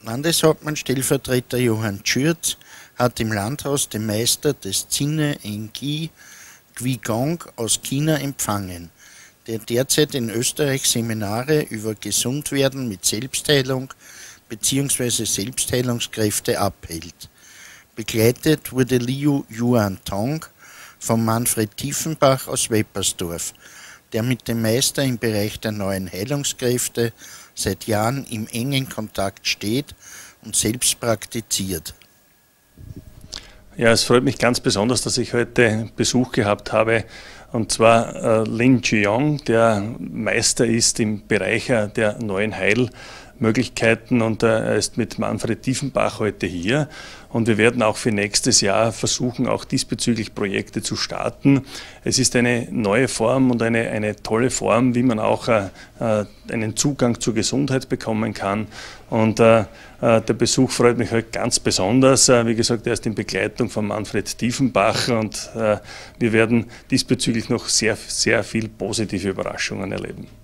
Landeshauptmann Stellvertreter Johann Schürz hat im Landhaus den Meister des Zine Enki Guigong aus China empfangen, der derzeit in Österreich Seminare über Gesundwerden mit Selbstheilung bzw. Selbstheilungskräfte abhält. Begleitet wurde Liu Yuan Tong von Manfred Tiefenbach aus Weppersdorf, der mit dem Meister im Bereich der neuen Heilungskräfte seit Jahren im engen Kontakt steht und selbst praktiziert. Ja, es freut mich ganz besonders, dass ich heute Besuch gehabt habe, und zwar Lin Jiong, der Meister ist im Bereich der neuen Heilmöglichkeiten, und er ist mit Manfred Tiefenbach heute hier, und wir werden auch für nächstes Jahr versuchen, auch diesbezüglich Projekte zu starten. Es ist eine neue Form und eine tolle Form, wie man auch einen Zugang zur Gesundheit bekommen kann, und der Besuch freut mich heute ganz besonders. Wie gesagt, er ist in Begleitung von Manfred Tiefenbach, und wir werden diesbezüglich noch sehr, sehr viel positive Überraschungen erleben.